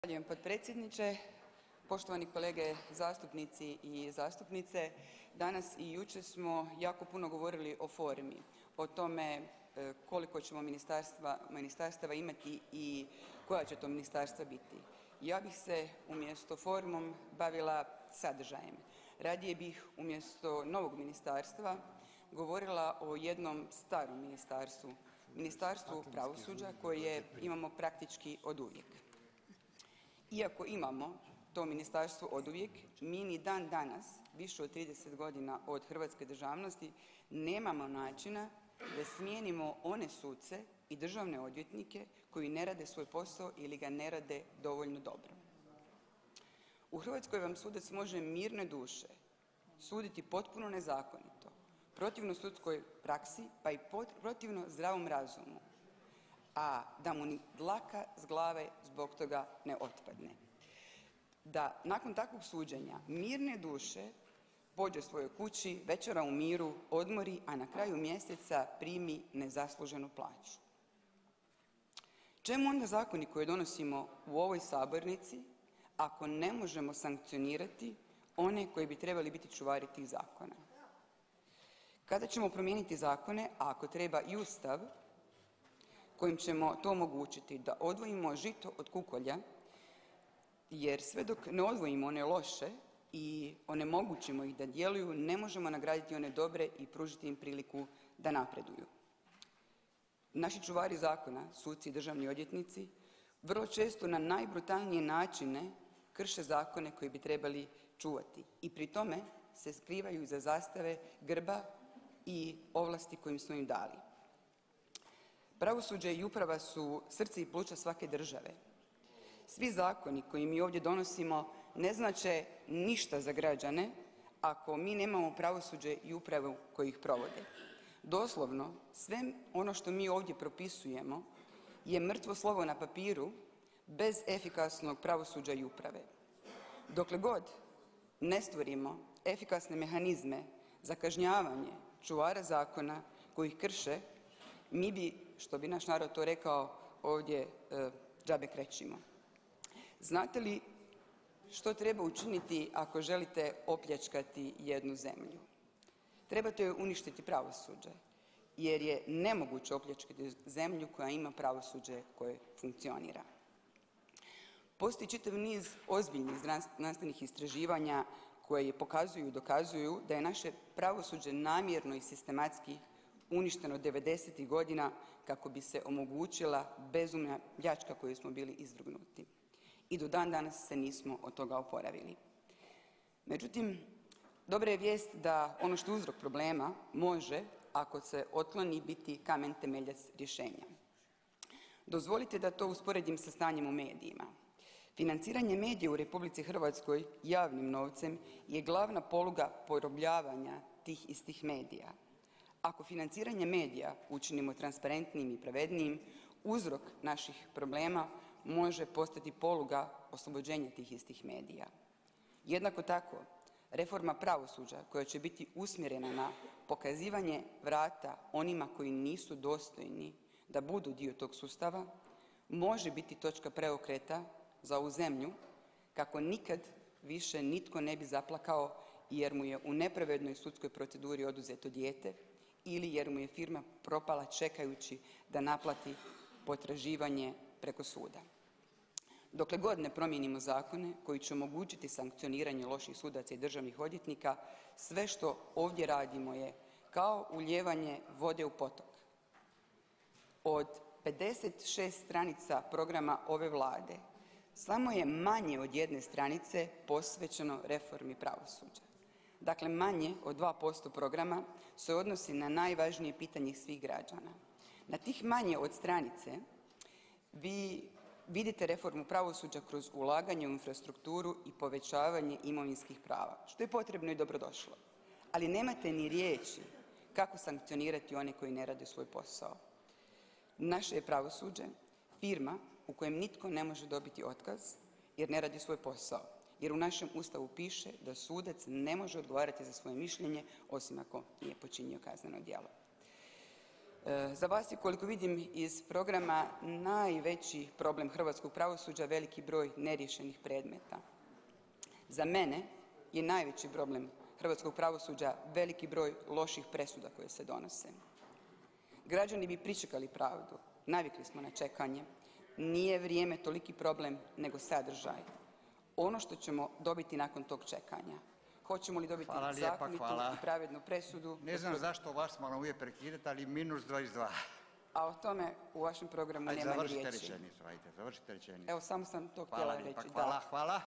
Zahvaljujem potpredsjedniče, poštovani kolege zastupnici i zastupnice. Danas i jučer smo jako puno govorili o formi, o tome koliko ćemo ministarstava imati i koja će to ministarstva biti. Ja bih se umjesto formom bavila sadržajem. Radije bih umjesto novog ministarstva govorila o jednom starom ministarstvu, Ministarstvu pravosuđa koje imamo praktički oduvijek. Iako imamo to ministarstvo oduvijek, mi ni dan danas, više od 30 godina od hrvatske državnosti, nemamo načina da smijenimo one suce i državne odvjetnike koji ne rade svoj posao ili ga ne rade dovoljno dobro. U Hrvatskoj vam sudac može mirne duše suditi potpuno nezakonito, protivno sudskoj praksi pa i protivno zdravom razumu, a da mu ni dlaka s glave zbog toga ne otpadne. Da nakon takvog suđenja mirne duše pođe svojoj kući, večera u miru, odmori, a na kraju mjeseca primi nezasluženu plaću. Čemu onda zakoni koje donosimo u ovoj sabornici ako ne možemo sankcionirati one koji bi trebali biti čuvari tih zakona? Kada ćemo promijeniti zakone, a ako treba i Ustav, kojim ćemo to omogućiti da odvojimo žito od kukolja, jer sve dok ne odvojimo one loše i onemogućimo ih da djeluju, ne možemo nagraditi one dobre i pružiti im priliku da napreduju. Naši čuvari zakona, suci i državni odvjetnici, vrlo često na najbrutalnije načine krše zakone koji bi trebali čuvati i pri tome se skrivaju iza zastave, grba i ovlasti kojim smo im dali. Pravosuđe i uprava su srce i pluća svake države. Svi zakoni koje mi ovdje donosimo ne znače ništa za građane ako mi nemamo pravosuđe i upravu koji ih provode. Doslovno, sve ono što mi ovdje propisujemo je mrtvo slovo na papiru bez efikasnog pravosuđa i uprave. Dokle god ne stvorimo efikasne mehanizme za kažnjavanje čuvara zakona koji ih krše, mi bi, što bi naš narod to rekao, ovdje džabe krečimo. Znate li što treba učiniti ako želite opljačkati jednu zemlju? Trebate joj uništiti pravosuđe, jer je nemoguće opljačkati zemlju koja ima pravosuđe koje funkcionira. Postoji čitav niz ozbiljnih znanstvenih istraživanja koje pokazuju i dokazuju da je naše pravosuđe namjerno i sistematski uništeno 90-ih godina kako bi se omogućila bezumna pljačka kojoj smo bili izvrgnuti. I do dan danas se nismo od toga oporavili. Međutim, dobra je vijest da ono što je uzrok problema može, ako se otkloni, biti kamen temeljac rješenja. Dozvolite da to usporedim sa stanjem u medijima. Financiranje medija u Republici Hrvatskoj javnim novcem je glavna poluga porobljavanja tih istih medija. Ako financiranje medija učinimo transparentnijim i pravednijim, uzrok naših problema može postati poluga oslobođenja tih istih medija. Jednako tako, reforma pravosuđa koja će biti usmjerena na pokazivanje vrata onima koji nisu dostojni da budu dio tog sustava, može biti točka preokreta za ovu zemlju kako nikad više nitko ne bi zaplakao jer mu je u nepravednoj sudskoj proceduri oduzeto dijete ili jer mu je firma propala čekajući da naplati potraživanje preko suda. Dokle god ne promijenimo zakone koji će omogućiti sankcioniranje loših sudaca i državnih odvjetnika, sve što ovdje radimo je kao ulijevanje vode u potok. Od 56 stranica programa ove Vlade samo je manje od jedne stranice posvećeno reformi pravosuđa. Dakle, manje od 2% programa se odnosi na najvažnije pitanje svih građana. Na tih manje od stranice vi vidite reformu pravosuđa kroz ulaganje u infrastrukturu i povećavanje imovinskih prava, što je potrebno i dobrodošlo. Ali nemate ni riječi kako sankcionirati one koji ne rade svoj posao. Naše je pravosuđe firma u kojem nitko ne može dobiti otkaz jer ne radi svoj posao. Jer u našem Ustavu piše da sudac ne može odgovarati za svoje mišljenje osim ako nije počinio kazneno djelo. Za vas je, koliko vidim iz programa, najveći problem hrvatskog pravosuđa veliki broj neriješenih predmeta. Za mene je najveći problem hrvatskog pravosuđa veliki broj loših presuda koje se donose. Građani bi pričekali pravdu, navikli smo na čekanje. Nije vrijeme toliki problem, nego sadržaj. Ono što ćemo dobiti nakon tog čekanja. Hoćemo li dobiti zakonitu i pravednu presudu? Ne znam zašto vas moram uvijek prekidati, ali -22. A o tome u vašem programu nema ni riječi. Završite rečenicu, ajde, završite rečenicu. Evo, samo sam to htjela reći. Hvala.